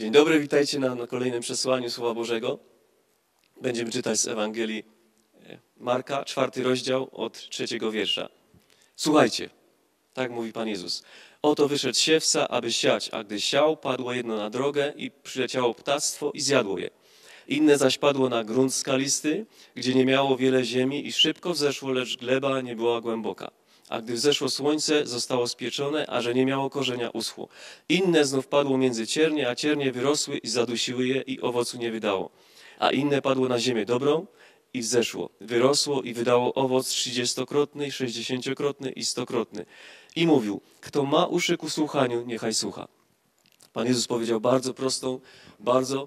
Dzień dobry, witajcie na kolejnym przesłaniu Słowa Bożego. Będziemy czytać z Ewangelii Marka, 4 rozdział od 3 wiersza. Słuchajcie, tak mówi Pan Jezus. Oto wyszedł siewca, aby siać, a gdy siał, padło jedno na drogę i przyleciało ptactwo i zjadło je. Inne zaś padło na grunt skalisty, gdzie nie miało wiele ziemi i szybko wzeszło, lecz gleba nie była głęboka. A gdy wzeszło słońce, zostało spieczone, a że nie miało korzenia, uschło. Inne znów padło między ciernie, a ciernie wyrosły i zadusiły je i owocu nie wydało. A inne padło na ziemię dobrą i wzeszło, wyrosło i wydało owoc 30-krotny, 60-krotny i 100-krotny. I mówił, kto ma uszy ku słuchaniu, niechaj słucha. Pan Jezus powiedział bardzo prostą, bardzo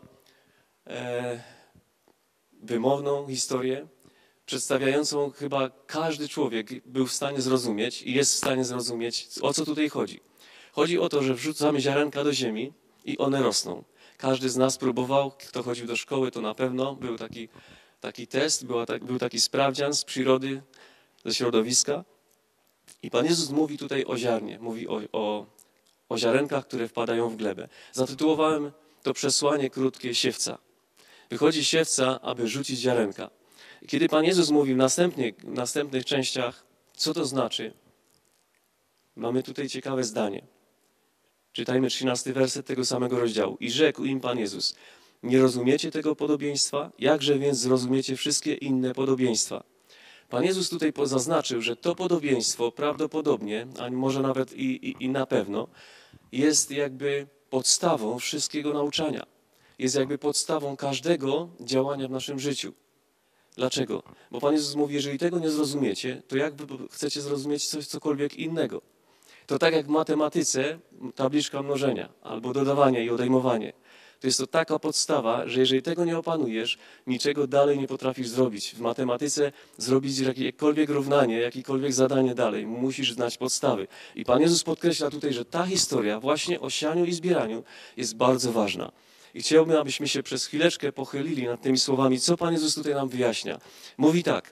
wymowną historię, przedstawiającą chyba każdy człowiek był w stanie zrozumieć i jest w stanie zrozumieć, o co tutaj chodzi. Chodzi o to, że wrzucamy ziarenka do ziemi i one rosną. Każdy z nas próbował, kto chodził do szkoły, to na pewno był taki test, był taki sprawdzian z przyrody, ze środowiska. I Pan Jezus mówi tutaj o ziarnie, mówi o ziarenkach, które wpadają w glebę. Zatytułowałem to przesłanie krótkie siewca. Wychodzi siewca, aby rzucić ziarenka. I kiedy Pan Jezus mówi w następnych częściach, co to znaczy, mamy tutaj ciekawe zdanie. Czytajmy 13 werset tego samego rozdziału. I rzekł im Pan Jezus, nie rozumiecie tego podobieństwa? Jakże więc zrozumiecie wszystkie inne podobieństwa? Pan Jezus tutaj zaznaczył, że to podobieństwo prawdopodobnie, a może nawet i na pewno, jest jakby podstawą wszystkiego nauczania. Jest jakby podstawą każdego działania w naszym życiu. Dlaczego? Bo Pan Jezus mówi, jeżeli tego nie zrozumiecie, to jak chcecie zrozumieć cokolwiek innego? To tak jak w matematyce tabliczka mnożenia albo dodawanie i odejmowanie. To jest to taka podstawa, że jeżeli tego nie opanujesz, niczego dalej nie potrafisz zrobić. W matematyce zrobić jakiekolwiek równanie, jakiekolwiek zadanie dalej, musisz znać podstawy. I Pan Jezus podkreśla tutaj, że ta historia właśnie o sianiu i zbieraniu jest bardzo ważna. I chciałbym, abyśmy się przez chwileczkę pochylili nad tymi słowami, co Pan Jezus tutaj nam wyjaśnia. Mówi tak,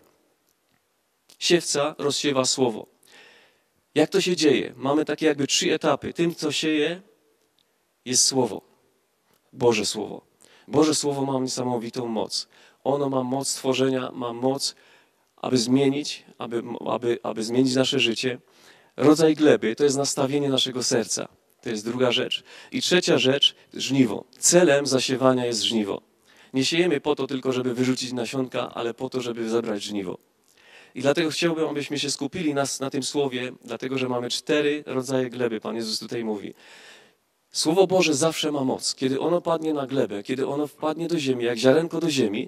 siewca rozsiewa słowo. Jak to się dzieje? Mamy takie jakby 3 etapy. Tym, co sieje, jest słowo. Boże Słowo. Boże Słowo ma niesamowitą moc. Ono ma moc tworzenia, ma moc, aby zmienić, aby zmienić nasze życie. Rodzaj gleby to jest nastawienie naszego serca. To jest druga rzecz. I trzecia rzecz, żniwo. Celem zasiewania jest żniwo. Nie siejemy po to tylko, żeby wyrzucić nasionka, ale po to, żeby zebrać żniwo. I dlatego chciałbym, abyśmy się skupili na tym słowie, dlatego że mamy 4 rodzaje gleby. Pan Jezus tutaj mówi. Słowo Boże zawsze ma moc. Kiedy ono padnie na glebę, kiedy ono wpadnie do ziemi, jak ziarenko do ziemi,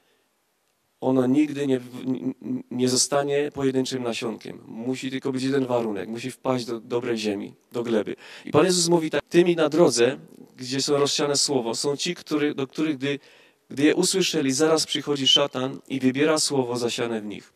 ono nigdy nie zostanie pojedynczym nasionkiem. Musi tylko być jeden warunek. Musi wpaść do dobrej ziemi, do gleby. I Pan Jezus mówi tak, tymi na drodze, gdzie są rozsiane słowo, są ci, do których gdy je usłyszeli, zaraz przychodzi szatan i wybiera słowo zasiane w nich.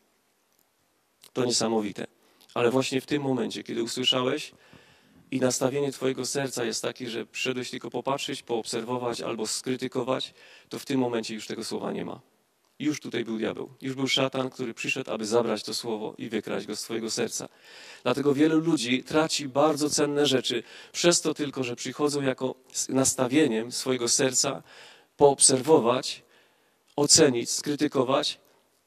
To niesamowite. Ale właśnie w tym momencie, kiedy usłyszałeś i nastawienie twojego serca jest takie, że przyszedłeś tylko popatrzeć, poobserwować albo skrytykować, to w tym momencie już tego słowa nie ma. Już tutaj był diabeł. Już był szatan, który przyszedł, aby zabrać to słowo i wykraść go z twojego serca. Dlatego wielu ludzi traci bardzo cenne rzeczy przez to tylko, że przychodzą jako nastawieniem swojego serca poobserwować, ocenić, skrytykować.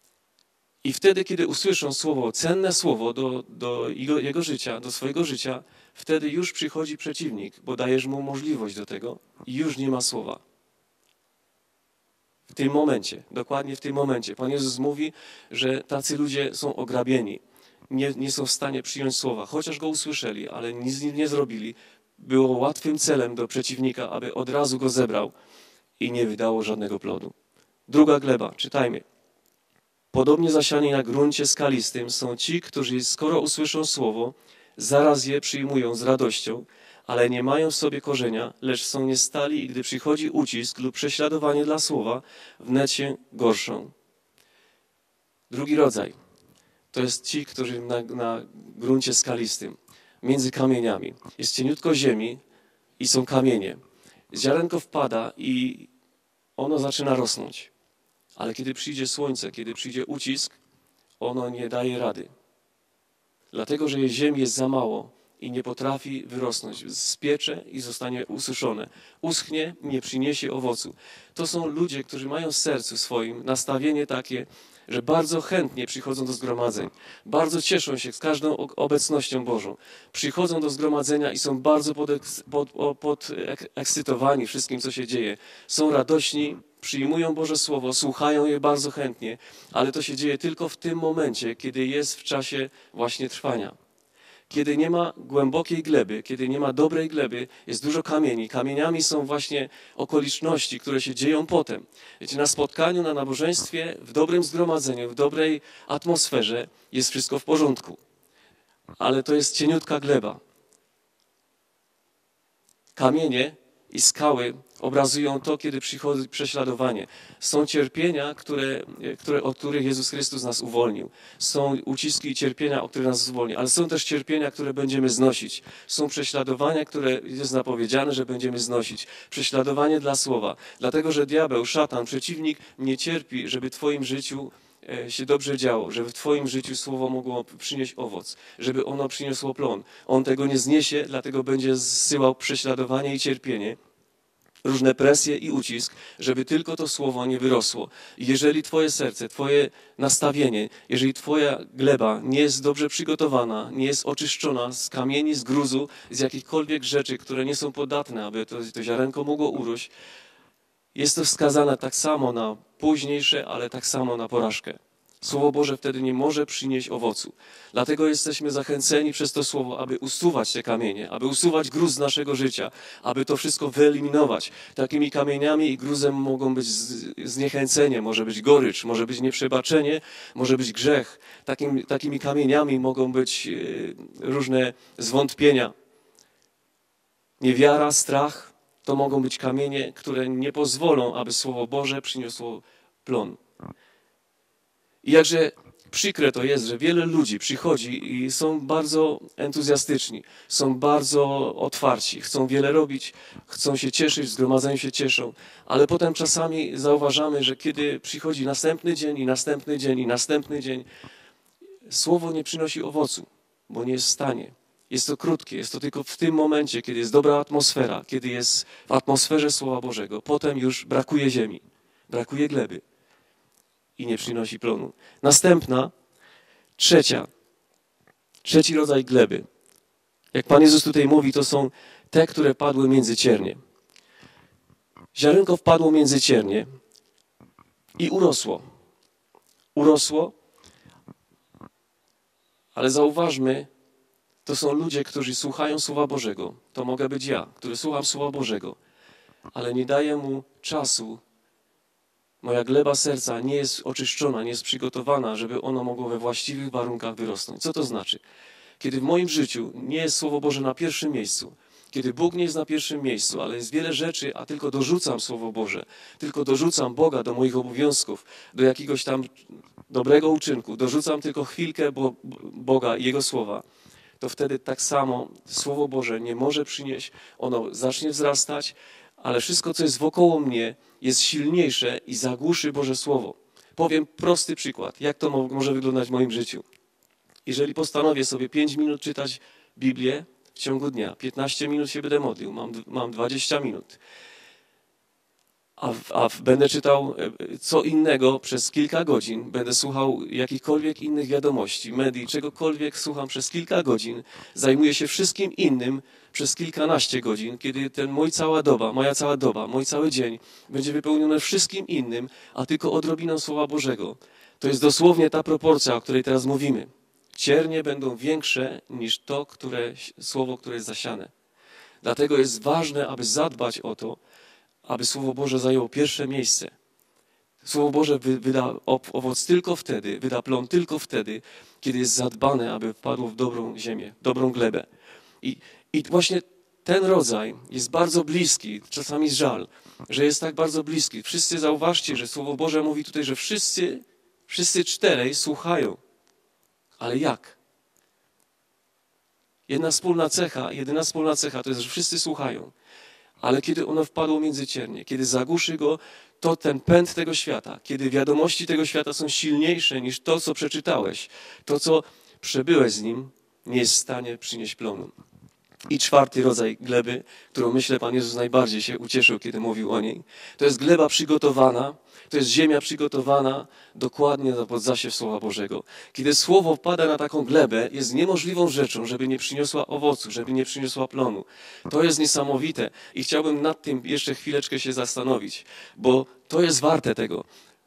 I wtedy, kiedy usłyszą słowo, cenne słowo do jego życia, do swojego życia, wtedy już przychodzi przeciwnik, bo dajesz mu możliwość do tego i już nie ma słowa. W tym momencie, dokładnie w tym momencie. Pan Jezus mówi, że tacy ludzie są ograbieni. Nie są w stanie przyjąć słowa, chociaż go usłyszeli, ale nic z nim nie zrobili. Było łatwym celem do przeciwnika, aby od razu go zebrał i nie wydało żadnego plodu. Druga gleba, czytajmy. Podobnie zasiani na gruncie skalistym są ci, którzy skoro usłyszą słowo, zaraz je przyjmują z radością, ale nie mają w sobie korzenia, lecz są niestali i gdy przychodzi ucisk lub prześladowanie dla słowa, wnet się gorszą. Drugi rodzaj to jest ci, którzy na gruncie skalistym, między kamieniami. Jest cieniutko ziemi i są kamienie. Ziarenko wpada i ono zaczyna rosnąć. Ale kiedy przyjdzie słońce, kiedy przyjdzie ucisk, ono nie daje rady. Dlatego, że ziemi jest za mało, i nie potrafi wyrosnąć. Spiecze i zostanie ususzone. Uschnie i nie przyniesie owocu. To są ludzie, którzy mają w sercu swoim nastawienie takie, że bardzo chętnie przychodzą do zgromadzeń. Bardzo cieszą się z każdą obecnością Bożą. Przychodzą do zgromadzenia i są bardzo podekscytowani wszystkim, co się dzieje. Są radośni, przyjmują Boże Słowo, słuchają je bardzo chętnie, ale to się dzieje tylko w tym momencie, kiedy jest w czasie właśnie trwania. Kiedy nie ma głębokiej gleby, kiedy nie ma dobrej gleby, jest dużo kamieni. Kamieniami są właśnie okoliczności, które się dzieją potem. Wiecie, na spotkaniu, na nabożeństwie, w dobrym zgromadzeniu, w dobrej atmosferze jest wszystko w porządku. Ale to jest cieniutka gleba. Kamienie i skały obrazują to, kiedy przychodzi prześladowanie. Są cierpienia, od których Jezus Chrystus nas uwolnił. Są uciski i cierpienia, o które nas uwolni, ale są też cierpienia, które będziemy znosić. Są prześladowania, które jest zapowiedziane, że będziemy znosić. Prześladowanie dla słowa. Dlatego, że diabeł, szatan, przeciwnik nie cierpi, żeby w twoim życiu się dobrze działo, żeby w twoim życiu słowo mogło przynieść owoc, żeby ono przyniosło plon. On tego nie zniesie, dlatego będzie zsyłał prześladowanie i cierpienie, różne presje i ucisk, żeby tylko to słowo nie wyrosło. I jeżeli twoje serce, twoje nastawienie, jeżeli twoja gleba nie jest dobrze przygotowana, nie jest oczyszczona z kamieni, z gruzu, z jakichkolwiek rzeczy, które nie są podatne, aby to ziarenko mogło urósł, jest to wskazane tak samo na późniejsze, ale tak samo na porażkę. Słowo Boże wtedy nie może przynieść owocu. Dlatego jesteśmy zachęceni przez to Słowo, aby usuwać te kamienie, aby usuwać gruz z naszego życia, aby to wszystko wyeliminować. Takimi kamieniami i gruzem mogą być zniechęcenie, może być gorycz, może być nieprzebaczenie, może być grzech. Takimi kamieniami mogą być różne zwątpienia, niewiara, strach. To mogą być kamienie, które nie pozwolą, aby Słowo Boże przyniosło plon. I jakże przykre to jest, że wiele ludzi przychodzi i są bardzo entuzjastyczni, są bardzo otwarci, chcą wiele robić, chcą się cieszyć, w zgromadzeniu się cieszą, ale potem czasami zauważamy, że kiedy przychodzi następny dzień i następny dzień i następny dzień, Słowo nie przynosi owocu, bo nie jest w stanie. Jest to krótkie, jest to tylko w tym momencie, kiedy jest dobra atmosfera, kiedy jest w atmosferze Słowa Bożego. Potem już brakuje ziemi, brakuje gleby i nie przynosi plonu. Następna, trzeci rodzaj gleby. Jak Pan Jezus tutaj mówi, to są te, które padły między ciernie. Ziarenko wpadło między ciernie i urosło. Urosło, ale zauważmy, to są ludzie, którzy słuchają Słowa Bożego. To mogę być ja, który słucham Słowa Bożego, ale nie daję mu czasu. Moja gleba serca nie jest oczyszczona, nie jest przygotowana, żeby ono mogło we właściwych warunkach wyrosnąć. Co to znaczy? Kiedy w moim życiu nie jest Słowo Boże na pierwszym miejscu, kiedy Bóg nie jest na pierwszym miejscu, ale jest wiele rzeczy, a tylko dorzucam Słowo Boże, tylko dorzucam Boga do moich obowiązków, do jakiegoś tam dobrego uczynku, dorzucam tylko chwilkę Boga i Jego Słowa, to wtedy tak samo Słowo Boże nie może przynieść, ono zacznie wzrastać, ale wszystko, co jest wokoło mnie, jest silniejsze i zagłuszy Boże Słowo. Powiem prosty przykład, jak to może wyglądać w moim życiu. Jeżeli postanowię sobie 5 minut czytać Biblię w ciągu dnia, 15 minut się będę modlił, mam 20 minut, a będę czytał co innego przez kilka godzin, będę słuchał jakichkolwiek innych wiadomości, medii, czegokolwiek słucham przez kilka godzin, zajmuję się wszystkim innym przez kilkanaście godzin, kiedy moja cała doba, mój cały dzień będzie wypełniony wszystkim innym, a tylko odrobiną Słowa Bożego. To jest dosłownie ta proporcja, o której teraz mówimy. Ciernie będą większe niż to słowo, które jest zasiane. Dlatego jest ważne, aby zadbać o to, aby Słowo Boże zajęło pierwsze miejsce. Słowo Boże wyda owoc tylko wtedy, wyda plon tylko wtedy, kiedy jest zadbane, aby wpadło w dobrą ziemię, dobrą glebę. I właśnie ten rodzaj jest bardzo bliski, czasami żal, że jest tak bardzo bliski. Wszyscy zauważcie, że Słowo Boże mówi tutaj, że wszyscy czterej słuchają. Ale jak? Jedyna wspólna cecha to jest, że wszyscy słuchają. Ale kiedy ono wpadło między ciernie, kiedy zagłuszy go, to ten pęd tego świata, kiedy wiadomości tego świata są silniejsze niż to, co przeczytałeś, to, co przebyłeś z nim, nie jest w stanie przynieść plonu. I czwarty rodzaj gleby, którą myślę Pan Jezus najbardziej się ucieszył, kiedy mówił o niej, to jest gleba przygotowana, to jest ziemia przygotowana dokładnie pod zasiew Słowa Bożego. Kiedy Słowo wpada na taką glebę, jest niemożliwą rzeczą, żeby nie przyniosła owocu, żeby nie przyniosła plonu. To jest niesamowite i chciałbym nad tym jeszcze chwileczkę się zastanowić, bo to jest warte tego.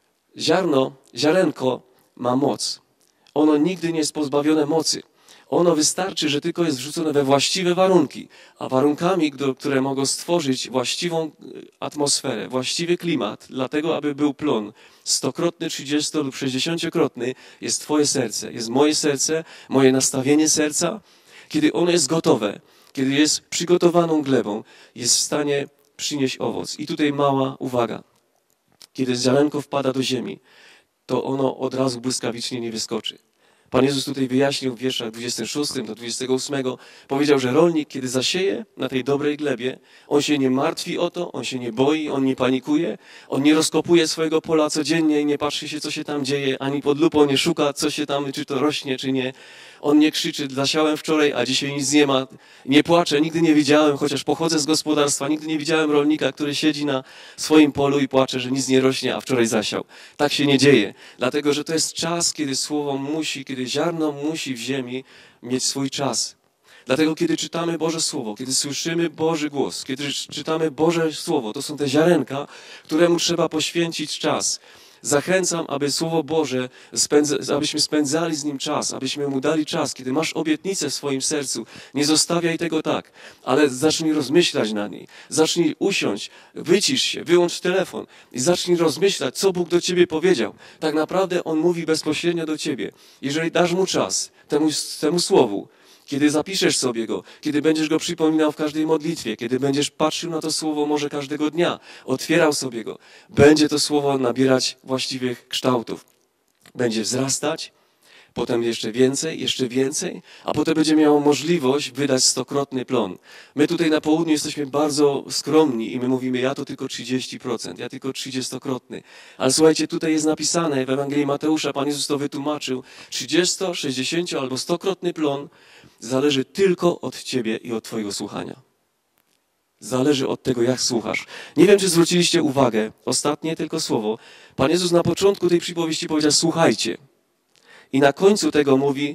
Ziarenko ma moc. Ono nigdy nie jest pozbawione mocy. Ono wystarczy, że tylko jest wrzucone we właściwe warunki, a warunkami, które mogą stworzyć właściwą atmosferę, właściwy klimat, dlatego aby był plon 100-krotny, 30- lub 60-krotny, jest Twoje serce, jest moje serce, moje nastawienie serca. Kiedy ono jest gotowe, kiedy jest przygotowaną glebą, jest w stanie przynieść owoc. I tutaj mała uwaga. Kiedy ziarenko wpada do ziemi, to ono od razu błyskawicznie nie wyskoczy. Pan Jezus tutaj wyjaśnił w wierszach 26 do 28, powiedział, że rolnik, kiedy zasieje na tej dobrej glebie, on się nie martwi o to, on się nie boi, on nie panikuje, on nie rozkopuje swojego pola codziennie i nie patrzy się, co się tam dzieje, ani pod lupą nie szuka, co się tam, czy to rośnie, czy nie. On nie krzyczy, zasiałem wczoraj, a dzisiaj nic nie ma. Nie płacze, nigdy nie widziałem, chociaż pochodzę z gospodarstwa, nigdy nie widziałem rolnika, który siedzi na swoim polu i płacze, że nic nie rośnie, a wczoraj zasiał. Tak się nie dzieje, dlatego że to jest czas, kiedy słowo musi, kiedy ziarno musi w ziemi mieć swój czas. Dlatego kiedy czytamy Boże Słowo, kiedy słyszymy Boży głos, kiedy czytamy Boże Słowo, to są te ziarenka, któremu trzeba poświęcić czas. Zachęcam, aby Słowo Boże, abyśmy spędzali z Nim czas, abyśmy Mu dali czas. Kiedy masz obietnicę w swoim sercu, nie zostawiaj tego tak, ale zacznij rozmyślać nad niej. Zacznij usiąść, wycisz się, wyłącz telefon i zacznij rozmyślać, co Bóg do ciebie powiedział. Tak naprawdę On mówi bezpośrednio do ciebie. Jeżeli dasz Mu czas, temu Słowu, kiedy zapiszesz sobie go, kiedy będziesz go przypominał w każdej modlitwie, kiedy będziesz patrzył na to słowo może każdego dnia, otwierał sobie go, będzie to słowo nabierać właściwych kształtów. Będzie wzrastać, potem jeszcze więcej, a potem będzie miało możliwość wydać 100-krotny plon. My tutaj na południu jesteśmy bardzo skromni i my mówimy, ja to tylko 30%, ja tylko 30-krotny. Ale słuchajcie, tutaj jest napisane w Ewangelii Mateusza, Pan Jezus to wytłumaczył, 30, 60 albo 100-krotny plon zależy tylko od ciebie i od twojego słuchania. Zależy od tego, jak słuchasz. Nie wiem, czy zwróciliście uwagę, ostatnie tylko słowo. Pan Jezus na początku tej przypowieści powiedział, słuchajcie. I na końcu tego mówi,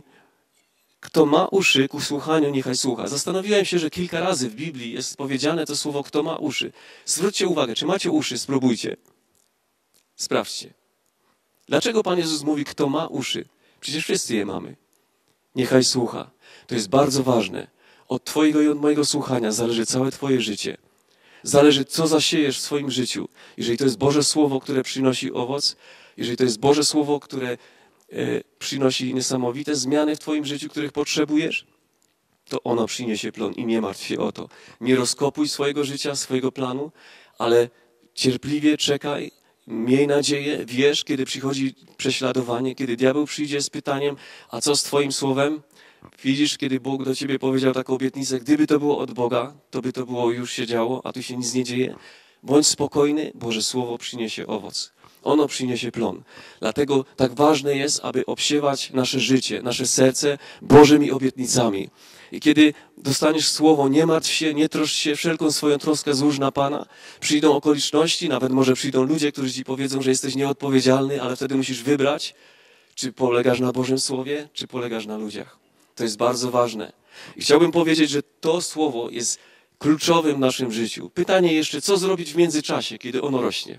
kto ma uszy ku słuchaniu, niechaj słucha. Zastanowiłem się, że kilka razy w Biblii jest powiedziane to słowo, kto ma uszy. Zwróćcie uwagę, czy macie uszy? Spróbujcie. Sprawdźcie. Dlaczego Pan Jezus mówi, kto ma uszy? Przecież wszyscy je mamy. Niechaj słucha. To jest bardzo ważne. Od twojego i od mojego słuchania zależy całe twoje życie. Zależy, co zasiejesz w swoim życiu. Jeżeli to jest Boże Słowo, które przynosi owoc, jeżeli to jest Boże Słowo, które przynosi niesamowite zmiany w twoim życiu, których potrzebujesz, to ono przyniesie plon i nie martw się o to. Nie rozkopuj swojego życia, swojego planu, ale cierpliwie czekaj, miej nadzieję, wierz, kiedy przychodzi prześladowanie, kiedy diabeł przyjdzie z pytaniem, a co z twoim słowem? Widzisz, kiedy Bóg do ciebie powiedział taką obietnicę, gdyby to było od Boga, to by to było już się działo, a tu się nic nie dzieje. Bądź spokojny, Boże Słowo przyniesie owoc. Ono przyniesie plon. Dlatego tak ważne jest, aby obsiewać nasze życie, nasze serce Bożymi obietnicami. I kiedy dostaniesz słowo, nie martw się, nie troszcz się, wszelką swoją troskę złóż na Pana. Przyjdą okoliczności, nawet może przyjdą ludzie, którzy ci powiedzą, że jesteś nieodpowiedzialny, ale wtedy musisz wybrać, czy polegasz na Bożym Słowie, czy polegasz na ludziach. To jest bardzo ważne. I chciałbym powiedzieć, że to słowo jest kluczowym w naszym życiu. Pytanie jeszcze, co zrobić w międzyczasie, kiedy ono rośnie?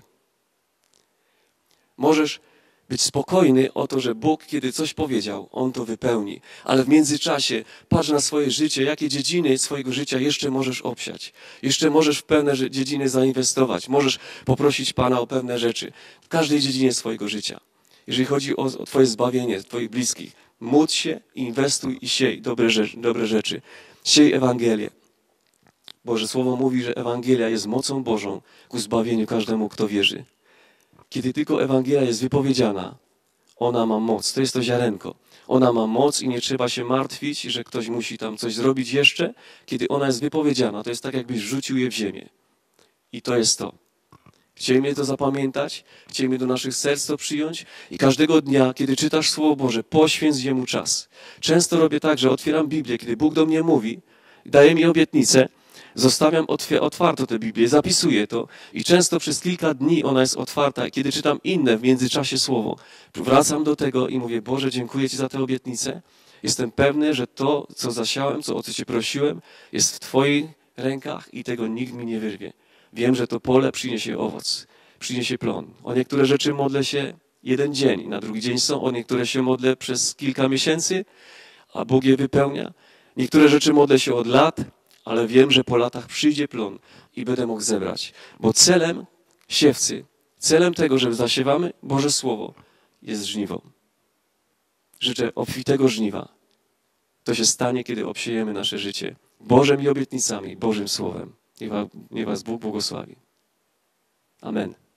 Możesz być spokojny o to, że Bóg, kiedy coś powiedział, On to wypełni. Ale w międzyczasie patrz na swoje życie, jakie dziedziny swojego życia jeszcze możesz obsiać. Jeszcze możesz w pewne dziedziny zainwestować. Możesz poprosić Pana o pewne rzeczy. W każdej dziedzinie swojego życia. Jeżeli chodzi o twoje zbawienie, twoich bliskich, módl się, inwestuj i siej dobre rzeczy. Siej Ewangelię. Boże Słowo mówi, że Ewangelia jest mocą Bożą ku zbawieniu każdemu, kto wierzy. Kiedy tylko Ewangelia jest wypowiedziana, ona ma moc. To jest to ziarenko. Ona ma moc i nie trzeba się martwić, że ktoś musi tam coś zrobić jeszcze. Kiedy ona jest wypowiedziana, to jest tak, jakbyś rzucił je w ziemię. I to jest to. Chciejmy to zapamiętać, chciejmy do naszych serc to przyjąć i każdego dnia, kiedy czytasz Słowo Boże, poświęć Jemu czas. Często robię tak, że otwieram Biblię, kiedy Bóg do mnie mówi, daje mi obietnicę, zostawiam otwartą tę Biblię, zapisuję to i często przez kilka dni ona jest otwarta. Kiedy czytam inne w międzyczasie Słowo, wracam do tego i mówię, Boże, dziękuję Ci za tę obietnicę. Jestem pewny, że to, co zasiałem, o co Cię prosiłem, jest w Twoich rękach i tego nikt mi nie wyrwie. Wiem, że to pole przyniesie owoc, przyniesie plon. O niektóre rzeczy modlę się jeden dzień, na drugi dzień są, o niektóre się modlę przez kilka miesięcy, a Bóg je wypełnia. Niektóre rzeczy modlę się od lat, ale wiem, że po latach przyjdzie plon i będę mógł zebrać. Bo celem siewcy, celem tego, że zasiewamy Boże Słowo, jest żniwo. Życzę obfitego żniwa. To się stanie, kiedy obsiejemy nasze życie Bożymi obietnicami, Bożym Słowem. Niech was Bóg błogosławi. Amen.